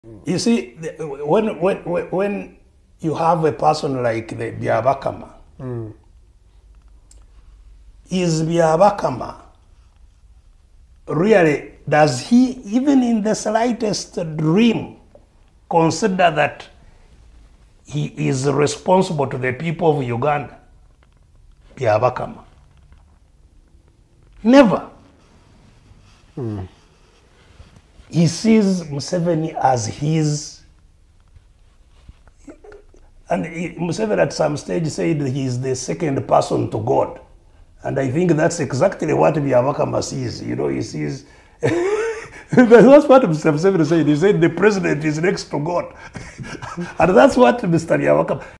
You see, when you have a person like the Byabakama, is Byabakama really, does he even in the slightest dream consider that he is responsible to the people of Uganda? Byabakama. Never. He sees Museveni as his, and Museveni at some stage said he is the second person to God. And I think that's exactly what Byabakama sees. You know, he sees, that's what Mr. Museveni said. He said the president is next to God. And that's what Mr. Byabakama,